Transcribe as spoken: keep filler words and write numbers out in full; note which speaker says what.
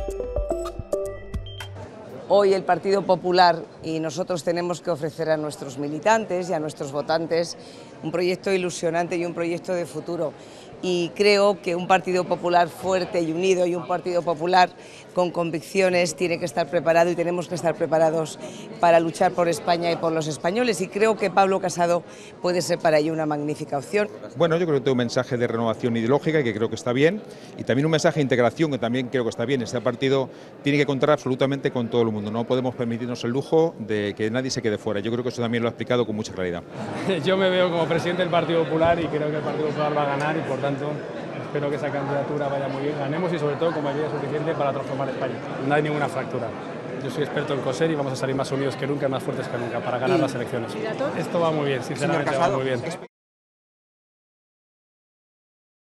Speaker 1: Hoy el Partido Popular y nosotros tenemos que ofrecer a nuestros militantes y a nuestros votantes un proyecto ilusionante y un proyecto de futuro. Y creo que un Partido Popular fuerte y unido y un Partido Popular con convicciones tiene que estar preparado y tenemos que estar preparados para luchar por España y por los españoles. Y creo que Pablo Casado puede ser para ello una magnífica opción.
Speaker 2: Bueno, yo creo que tengo un mensaje de renovación ideológica que creo que está bien y también un mensaje de integración que también creo que está bien. Este partido tiene que contar absolutamente con todo el mundo. No podemos permitirnos el lujo de que nadie se quede fuera. Yo creo que eso también lo ha explicado con mucha claridad.
Speaker 3: Yo me veo como presidente del Partido Popular y creo que el Partido Popular va a ganar y por tanto espero que esa candidatura vaya muy bien, ganemos y sobre todo con mayoría suficiente para transformar España. No hay ninguna fractura. Yo soy experto en coser y vamos a salir más unidos que nunca, más fuertes que nunca para ganar las elecciones. Esto va muy bien, sinceramente va muy bien.